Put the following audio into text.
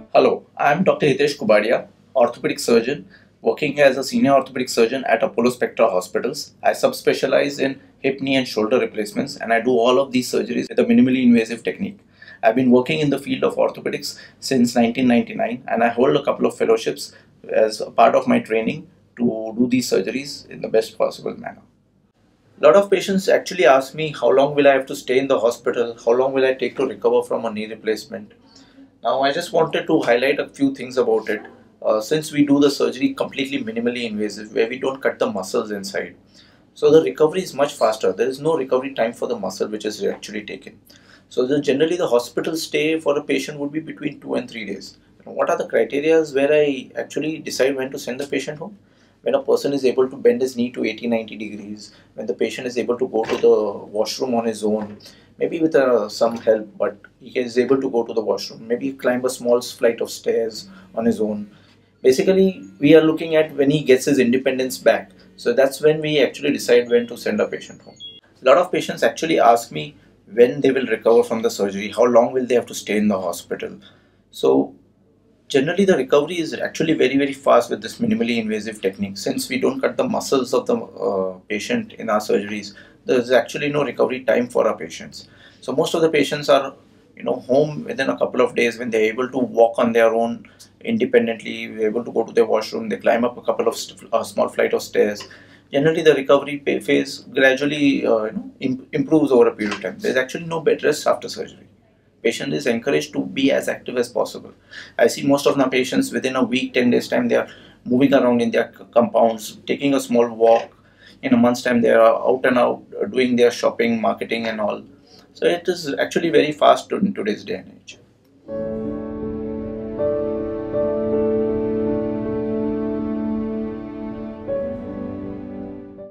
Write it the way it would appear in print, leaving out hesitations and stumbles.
Hello, I am Dr. Hitesh Kubadia, orthopedic surgeon, working as a senior orthopedic surgeon at Apollo Spectra hospitals. I subspecialize in hip, knee, and shoulder replacements, and I do all of these surgeries with a minimally invasive technique. I've been working in the field of orthopedics since 1999, and I hold a couple of fellowships as a part of my training to do these surgeries in the best possible manner. A lot of patients actually ask me how long will I have to stay in the hospital, how long will I take to recover from a knee replacement. Now, I just wanted to highlight a few things about it. Since we do the surgery completely minimally invasive, where we don't cut the muscles inside, so the recovery is much faster. There is no recovery time for the muscle which is actually taken. So generally, the hospital stay for a patient would be between 2 and 3 days. What are the criteria where I actually decide when to send the patient home? When a person is able to bend his knee to 80-90 degrees, when the patient is able to go to the washroom on his own, maybe with some help, but he is able to go to the washroom, maybe climb a small flight of stairs on his own. Basically, we are looking at when he gets his independence back. So that's when we actually decide when to send a patient home. A lot of patients actually ask me when they will recover from the surgery, how long will they have to stay in the hospital. So generally, the recovery is actually very fast with this minimally invasive technique. Since we don't cut the muscles of the patient in our surgeries, there is actually no recovery time for our patients. So most of the patients are home within a couple of days when they're able to walk on their own independently, they're able to go to their washroom, they climb up a couple of small flight of stairs. Generally, the recovery phase gradually improves over a period of time. There's actually no bed rest after surgery. Patient is encouraged to be as active as possible. I see most of my patients within a week, 10 days time, they are moving around in their compounds, taking a small walk. In a month's time, they are out and out doing their shopping, marketing and all. So it is actually very fast in today's day and age.